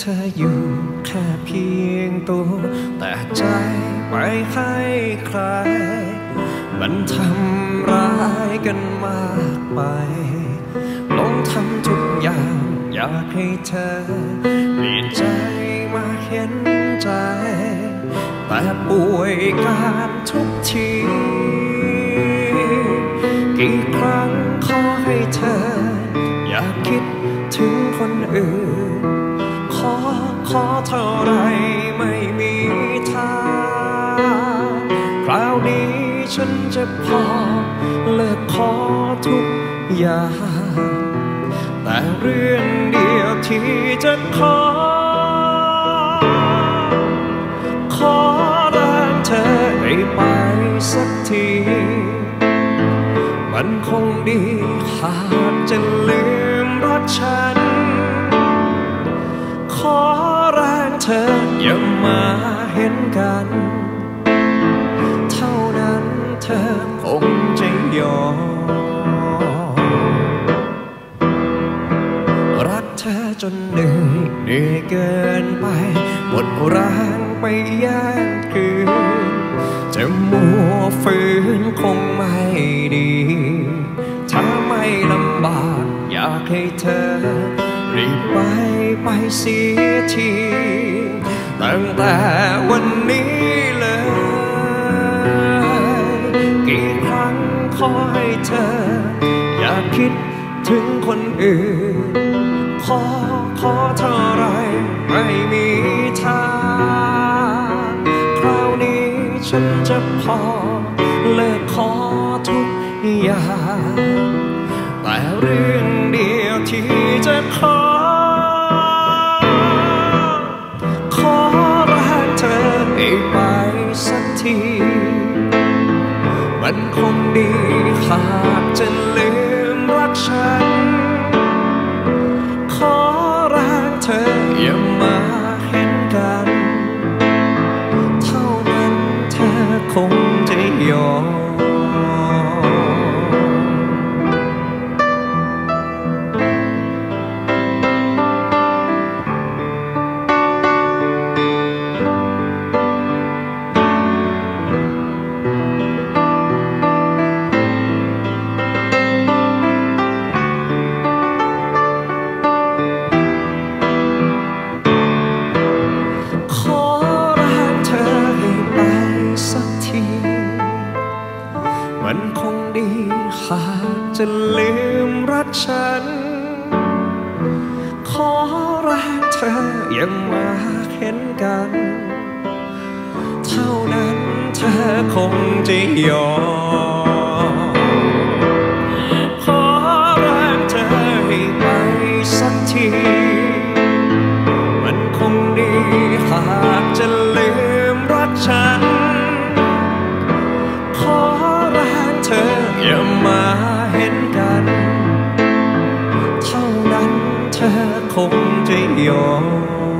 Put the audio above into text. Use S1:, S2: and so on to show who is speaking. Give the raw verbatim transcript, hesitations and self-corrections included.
S1: ออยู่แค่เพียงตัวแต่ใจไม่ให้ใครมันทำร้ายกันมากไปลองทำทุกอย่างอยากให้เธอเปลี่ยนใจมาเห็นใจแต่ป่วยการทุกทีกี่ครั้งขอให้เธออย่าคิดถึงคนอื่นขอขอเท่าไรไม่มีทางคราวนี้ฉันจะพอเลิกขอทุกอย่างแต่เรื่องเดียวที่จะขอขอรักเธอให้ไปสักทีมันคงดีหากจะลืมรักฉันขอรักเธออย่ามาเห็นกันเท่านั้นเธอคงจะยอมรักเธอจนเหนื่อยเหนื่อยเกินไปหมดแรงไปแย่งคืนจะมัวฝืนคงไม่ดีถ้าไม่ลำบากอยากให้เธอรีบไปไปเสียทีตั้งแต่วันนี้เลยกี่ครั้งขอให้เธออย่าคิดถึงคนอื่นขอขอเท่าไรไม่มีทางคราวนี้ฉันจะพอเลิกขอทุกอย่างแต่เรื่องเดียวที่จะขอขอรักเธอให้ไปสักทีมันคงดีหากจะลืมรักฉันขอรักเธออย่ามาเห็นกันเท่านั้นเธอคงจะยอมมันคงดีหากจะลืมรักฉันขอรักเธออย่ามาเห็นกันเท่านั้นเธอคงจะยอมขอรักเธอให้ไปสักทีมันคงดีหากจะลืมรักฉันขอเธออย่ามาเห็นกันเท่านั้นเธอคงจะยอม